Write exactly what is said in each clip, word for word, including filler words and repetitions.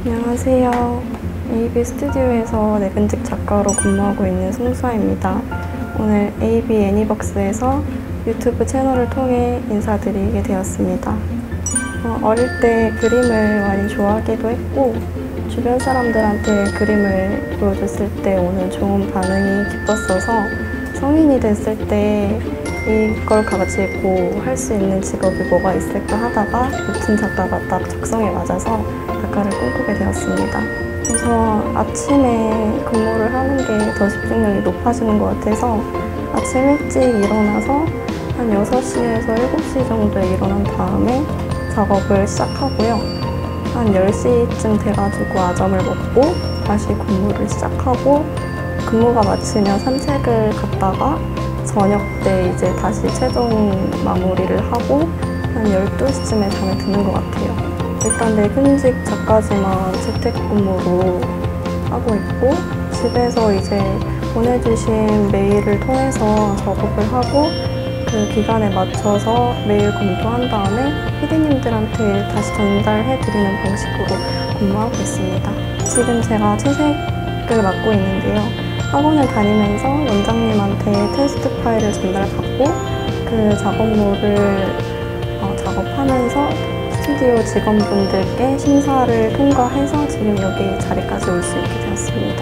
안녕하세요. 에이비 스튜디오에서 내근직 작가로 근무하고 있는 송수아입니다. 오늘 에이비 애니벅스에서 유튜브 채널을 통해 인사드리게 되었습니다. 어, 어릴 때 그림을 많이 좋아하기도 했고 주변 사람들한테 그림을 보여줬을 때 오는 좋은 반응이 기뻤어서 성인이 됐을 때 이걸 가지고 할 수 있는 직업이 뭐가 있을까 하다가 웹툰 작가가 딱 적성에 맞아서 작가를 꿈꾸게 되었습니다. 그래서 아침에 근무를 하는 게 더 집중력이 높아지는 것 같아서 아침 일찍 일어나서 한 여섯 시에서 일곱 시 정도에 일어난 다음에 작업을 시작하고요. 한 열 시쯤 돼가지고 아점을 먹고 다시 근무를 시작하고 근무가 마치면 산책을 갔다가 저녁 때 이제 다시 최종 마무리를 하고 한 열두 시쯤에 잠에 드는 것 같아요. 일단 내근직 작가지만 재택근무로 하고 있고 집에서 이제 보내주신 메일을 통해서 작업을 하고 그 기간에 맞춰서 메일 검토한 다음에 피디님들한테 다시 전달해드리는 방식으로 근무하고 있습니다. 지금 제가 채색을 맡고 있는데요. 학원을 다니면서 원장님한테 테스트 파일을 전달받고 그 작업물을 어, 작업하면서 스튜디오 직원분들께 심사를 통과해서 지금 여기 자리까지 올 수 있게 되었습니다.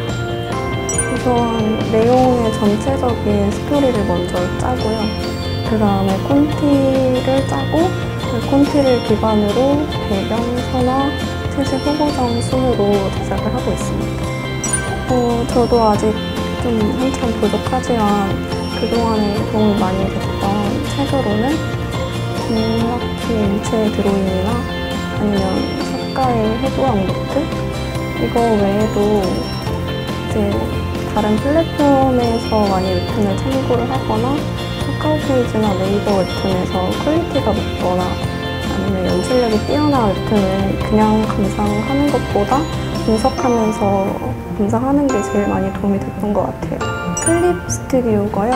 우선 내용의 전체적인 스토리를 먼저 짜고요. 그 다음에 콘티를 짜고 그 콘티를 기반으로 배경, 선화, 채색 후보정 순으로 제작을 하고 있습니다. 어, 저도 아직 좀 한참 부족하지만 그동안에 도움이 많이 됐던 책으로는 김학휘의 인체 드로잉이나 아니면 작가의 해부학 노트 이거 외에도 이제 다른 플랫폼에서 많이 웹툰을 참고를 하거나 카카오페이지나 네이버 웹툰에서 퀄리티가 높거나 아니면 연출력이 뛰어난 웹툰을 그냥 감상하는 것보다 분석하면서 감상하는 게 제일 많이 도움이 됐던 것 같아요. 클립 스튜디오가요.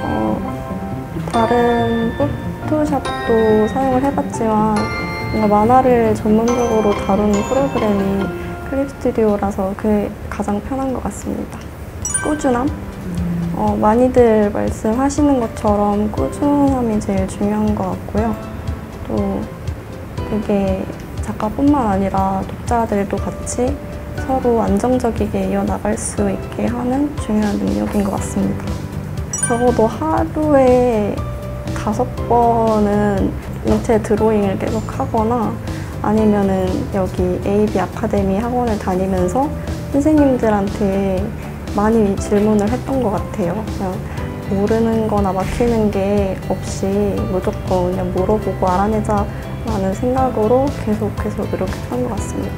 어, 다른 포토샵도 사용을 해봤지만 뭔가 만화를 전문적으로 다루는 프로그램이 클립 스튜디오라서 그게 가장 편한 것 같습니다. 꾸준함? 어, 많이들 말씀하시는 것처럼 꾸준함이 제일 중요한 것 같고요. 또 그게 작가뿐만 아니라 독자들도 같이 서로 안정적이게 이어나갈 수 있게 하는 중요한 능력인 것 같습니다. 적어도 하루에 다섯 번은 인체 드로잉을 계속 하거나 아니면은 여기 에이비 아카데미 학원을 다니면서 선생님들한테 많이 질문을 했던 것 같아요. 그냥 모르는 거나 막히는 게 없이 무조건 그냥 물어보고 알아내자 라는 생각으로 계속 계속 노력했던 것 같습니다.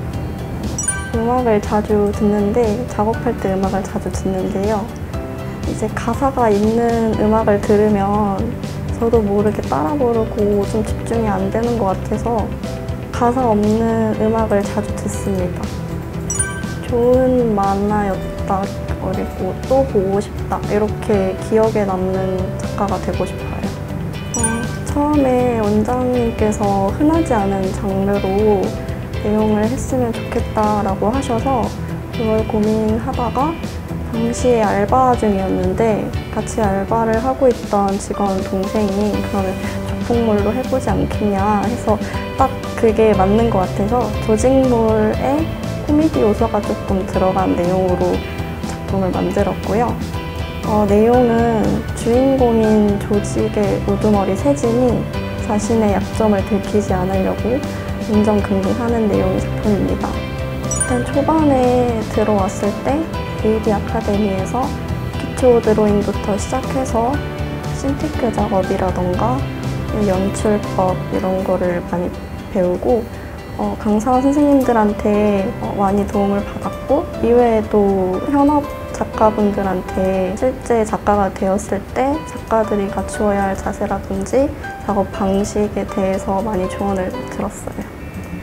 음악을 자주 듣는데 작업할 때 음악을 자주 듣는데요. 이제 가사가 있는 음악을 들으면 저도 모르게 따라 부르고 좀 집중이 안 되는 것 같아서 가사 없는 음악을 자주 듣습니다. 좋은 만화였다 그리고 또 보고 싶다 이렇게 기억에 남는 작가가 되고 싶어요. 어, 처음에 원장님께서 흔하지 않은 장르로 내용을 했으면 좋겠다라고 하셔서 그걸 고민하다가 당시에 알바 중이었는데 같이 알바를 하고 있던 직원 동생이 그러면 작품물로 해보지 않겠냐 해서 딱 그게 맞는 것 같아서 조직물에 코미디 요소가 조금 들어간 내용으로 작품을 만들었고요. 어, 내용은 주인공인 조직의 우두머리 세진이 자신의 약점을 들키지 않으려고 인정긍긍하는 내용의 작품입니다. 일단 초반에 들어왔을 때 에이비 아카데미에서 기초 드로잉부터 시작해서 신테크 작업이라던가 연출법 이런 거를 많이 배우고 어, 강사 선생님들한테 어, 많이 도움을 받았고 이외에도 현업 작가분들한테 실제 작가가 되었을 때 작가들이 갖추어야 할 자세라든지 작업 방식에 대해서 많이 조언을 들었어요.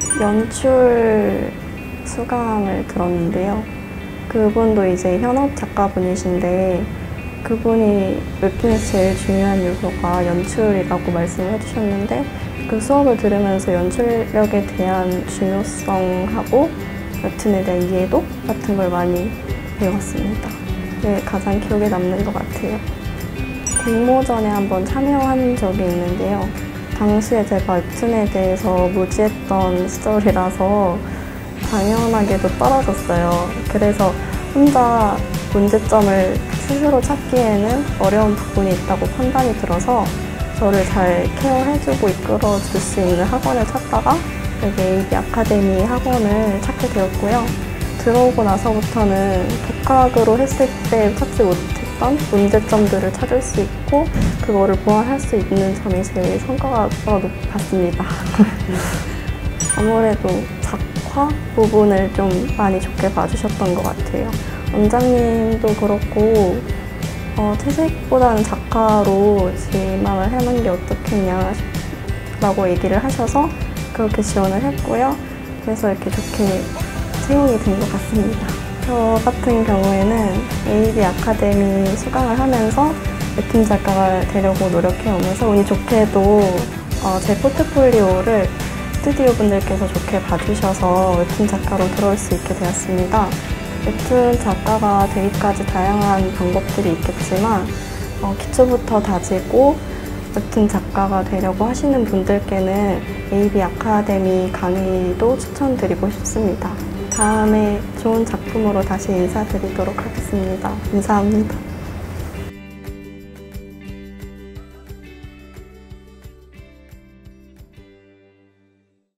연출 수강을 들었는데요. 그분도 이제 현업 작가분이신데 그분이 웹툰에서 제일 중요한 요소가 연출이라고 말씀을 해주셨는데 그 수업을 들으면서 연출력에 대한 중요성하고 웹툰에 대한 이해도 같은 걸 많이 배웠습니다. 그게 가장 기억에 남는 것 같아요. 공모전에 한번 참여한 적이 있는데요. 당시에 제가 웹툰에 대해서 무지했던 시절이라서 당연하게도 떨어졌어요. 그래서 혼자 문제점을 스스로 찾기에는 어려운 부분이 있다고 판단이 들어서 저를 잘 케어해주고 이끌어줄 수 있는 학원을 찾다가 여기 에이비 아카데미 학원을 찾게 되었고요. 들어오고 나서부터는 독학으로 했을 때 찾지 못했던 문제점들을 찾을 수 있고 그거를 보완할 수 있는 점이 제일 성과가 높았습니다. 아무래도 작화 부분을 좀 많이 좋게 봐주셨던 것 같아요. 원장님도 그렇고 어, 채색보다는 작가로 지망을 하는 게 어떻겠냐라고 얘기를 하셔서 그렇게 지원을 했고요. 그래서 이렇게 좋게 채용이 된 것 같습니다. 저 같은 경우에는 에이비 아카데미 수강을 하면서 웹툰 작가가 되려고 노력해오면서 운이 좋게도 어, 제 포트폴리오를 스튜디오 분들께서 좋게 봐주셔서 웹툰 작가로 들어올 수 있게 되었습니다. 웹툰 작가가 되기까지 다양한 방법들이 있겠지만 어, 기초부터 다지고 웹툰 작가가 되려고 하시는 분들께는 에이비 아카데미 강의도 추천드리고 싶습니다. 다음에 좋은 작품으로 다시 인사드리도록 하겠습니다. 감사합니다.